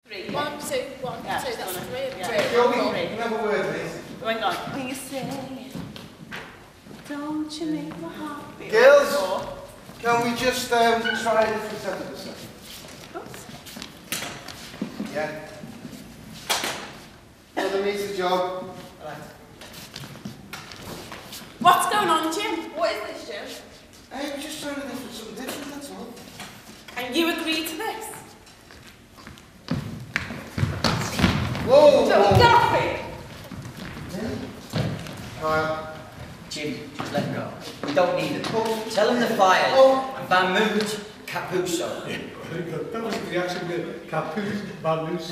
Three. 1, 2, 1, Yeah, 2, that's 3. Yeah. Joey, you have a word, please. Going on. When you say, don't you make my heart beat. Girls, can we just try a different setup this second? Yeah. Another meets the job. Right. What's going on, Jim? What is this, Jim? Hey, we're just trying to do something different, that's all. And you agreed to this? Whoa! Get off it! Kyle. Jim, just let go. We don't need it. Tell him the fires. Vermouth Capuzzo. Yeah, that was the reaction with Capuz, Vamuso.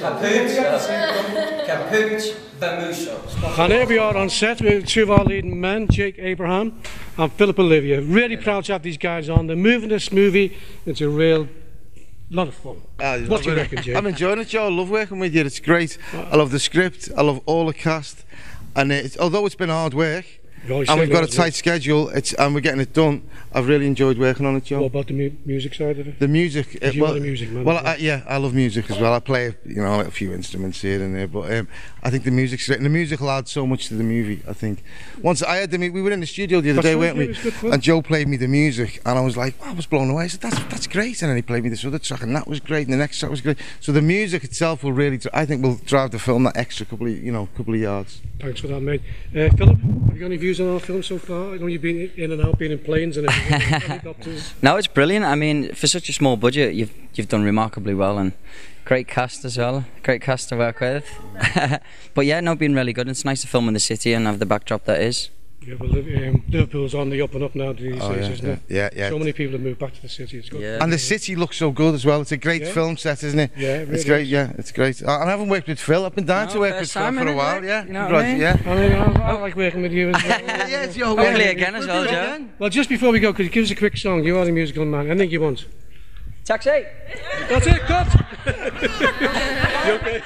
Capuz Vermuso. And here we are on set with two of our leading men, Jake Abraham and Philip Olivier. Really proud to have these guys on. They're moving this movie into a real lot of fun. What do you reckon, Jake? I'm enjoying it, Joe. I love working with you. It's great. I love the script. I love all the cast. And although it's been hard work, and we've got a tight schedule, and we're getting it done, I've really enjoyed working on it, Joe. What about the music side of it? The music. You're a music man. Well, yeah, I love music as well. I play, a few instruments here and there, but I think the music's great. And the music will add so much to the movie, I think. Once I had we were in the studio the other day, weren't we? And Joe played me the music, and I was like, I was blown away. I said, that's great. And then he played me this other track, and that was great, and the next track was great. So the music itself will really, I think, will drive the film that extra couple of yards. Thanks for that, mate. Philip, have you got any views on our film so far? I know you've been in and out, been in planes and everything, helicopters. No, it's brilliant. I mean, for such a small budget, you've done remarkably well, and great cast as well. Great cast to work with. But yeah, no, been really good. It's nice to film in the city and have the backdrop that is. Yeah, well, Liverpool's on the up and up now these days, isn't it? Yeah. So many people have moved back to the city. It's good. Yeah. And the city looks so good as well. It's a great film set, isn't it? Yeah, it really it's great. is. Yeah, it's great. And I haven't worked with Phil. I've been down to work with Phil for a while. Yeah, you know what I mean? Yeah. I like working with you as well. Yeah, it's your Hopefully again as well, Joe. Well, just before we go, could you give us a quick song? You are the musical man. Anything you want? Taxi. That's it. Cut. You okay?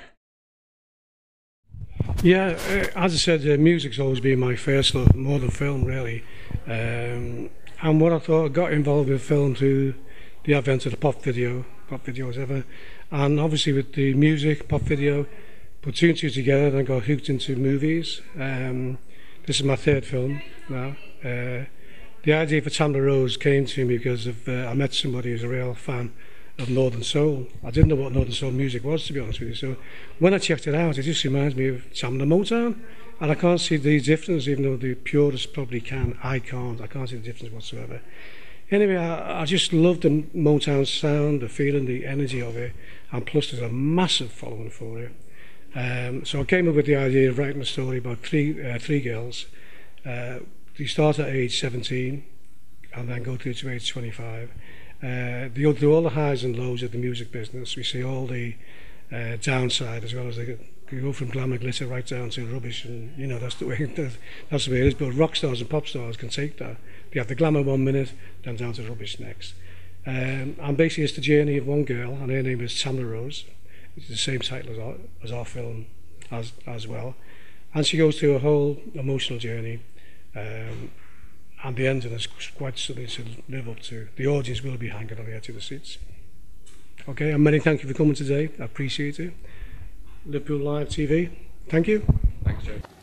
Yeah, as I said, music's always been my first love, more than film really. And what I thought, I got involved with film through the advent of the pop videos ever. And obviously with the music, pop video, put two and two together, then got hooked into movies. This is my third film now. The idea for Tamla Rose came to me because I met somebody who's a real fan of Northern Soul. I didn't know what Northern Soul music was, to be honest with you. So when I checked it out, it just reminds me of Tamla Motown. And I can't see the difference, even though the purists probably can. I can't see the difference whatsoever. Anyway, I just love the Motown sound, the feeling, the energy of it. And plus there's a massive following for it. So I came up with the idea of writing a story about three girls. They start at age 17 and then go through to age 25. They go through all the highs and lows of the music business. We see all the downside, as well as they go from glamour glitter right down to rubbish, and that's the way it is. But rock stars and pop stars can take that. They have the glamour 1 minute, then down to rubbish next. And basically it's the journey of one girl, and her name is Tamla Rose, which is the same title as our film as well. And she goes through a whole emotional journey. And the ending is quite something to live up to. The audience will be hanging on the edge of the seats. Okay, and many thank you for coming today. I appreciate it. Liverpool Live TV, thank you. Thanks, Joe.